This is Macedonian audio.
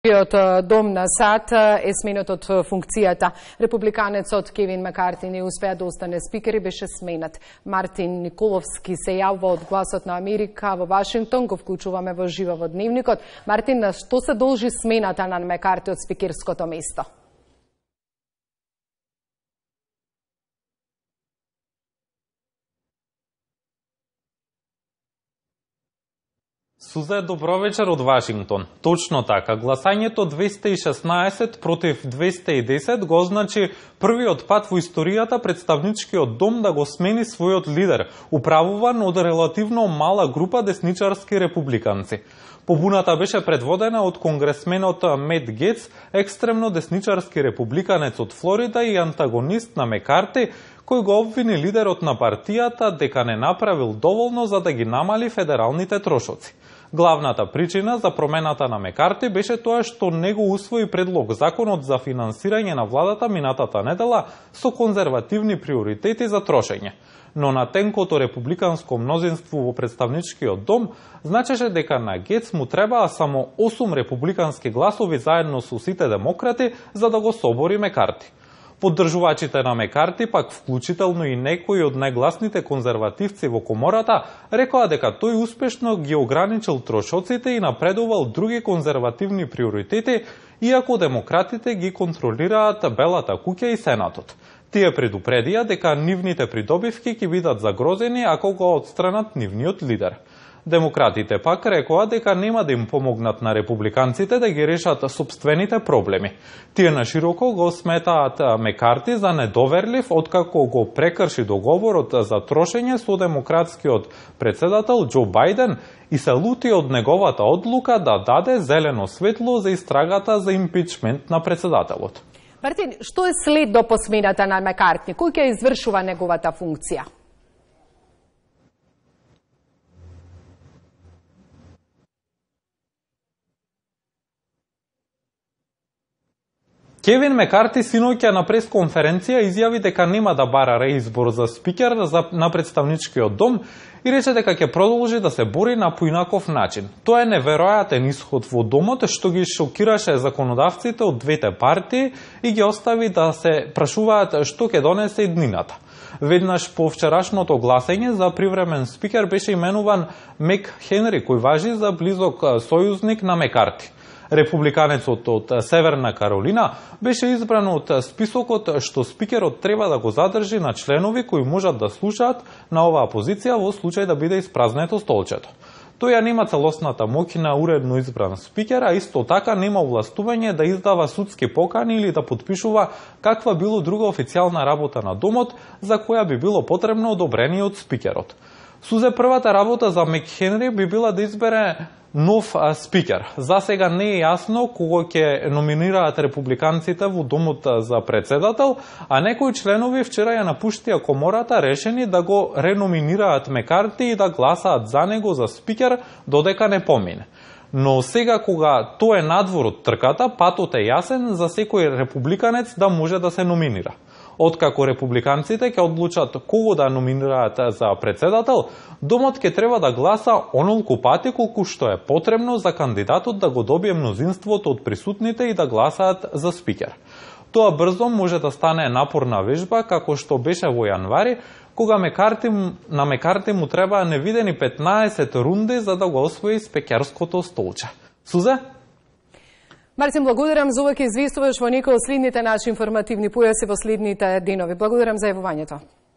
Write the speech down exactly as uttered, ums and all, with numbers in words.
Представничкиот дом на САД е сменет од функцијата. Републиканецот Кевин Макарти не успеа да остане спикер и беше сменет. Мартин Николовски се јавува од Гласот на Америка во Вашингтон, го вклучуваме во живо во Дневникот. Мартин, на што се должи смената на Макарти од спикерското место? Сузе, добро вечер од Вашингтон. Точно така, гласањето двеста и шеснаесет против двеста и десет го означи првиот пат во историјата представничкиот дом да го смени својот лидер, управуван од релативно мала група десничарски републиканци. Побуната беше предводена од конгресменот Мет Гетс, екстремно десничарски републиканец од Флорида и антагонист на Макарти, кој го обвини лидерот на партијата дека не направил доволно за да ги намали федералните трошоци. Главната причина за промената на Макарти беше тоа што не го усвои предлог законот за финансирање на владата минатата недела со конзервативни приоритети за трошење. Но на тенкото републиканско мнозинство во представничкиот дом значеше дека на Гетс му требаа само осум републикански гласови заедно со сите демократи за да го собори Макарти. Поддржувачите на Макарти, пак вклучително и некои од најгласните конзервативци во комората, рекоа дека тој успешно ги ограничил трошоците и напредувал други конзервативни приоритети, иако демократите ги контролираат Белата куќа и Сенатот. Тие предупредија дека нивните придобивки ќе бидат загрозени ако го отстранат нивниот лидер. Демократите пак рекоа дека нема да им помогнат на републиканците да ги решат собствените проблеми. Тие нашироко го сметаат Макарти за недоверлив откако го прекрши договорот за трошење со демократскиот председател Џо Бајден и се лути од неговата одлука да даде зелено светло за истрагата за импичмент на председателот. Мартин, што е след до посмената на Макарти? Кој ќе извршува неговата функција? Кевин Макарти синоќа на пресконференција изјави дека нема да бара реизбор за спикер на представничкиот дом и рече дека ќе продолжи да се бори на поинаков начин. Тоа е неверојатен исход во домот што ги шокираше законодавците од двете партии и ги остави да се прашуваат што ќе донесе иднината. Веднаш по вчерашното гласање за привремен спикер беше именуван Мек Хенри, кој важи за близок сојузник на Макарти. Републиканецот од Северна Каролина беше избран од списокот што спикерот треба да го задржи на членови кои можат да слушаат на оваа позиција во случај да биде испразнето столчето. Тој ја нема целосната моќ на уредно избран спикер, а исто така нема овластување да издава судски покани или да подпишува каква било друга официјална работа на домот за која би било потребно одобрение од спикерот. Сузе, првата работа за Мек Хенри би била да избере нов а, спикер. За сега не е јасно кого ќе номинираат републиканците во домот за председател, а некои членови вчера ја напуштија комората решени да го реноминираат Макарти и да гласаат за него за спикер додека не помине. Но сега кога тоа е надвор од трката, патот е јасен за секој републиканец да може да се номинира. Откако републиканците ќе одлучат кого да номинираат за председател, домот ќе треба да гласа онолку пати колку што е потребно за кандидатот да го добие мнозинството од присутните и да гласаат за спикер. Тоа брзо може да стане напорна вежба, како што беше во јанвари, кога Макарти, на Макарти му требаа невидени петнаесет рунди за да го освои спикерското столче. Сузе? Мартин, благодарам за уваќе известуваш во некои од следните наши информативни појаси во следните денови. Благодарам за јавувањето.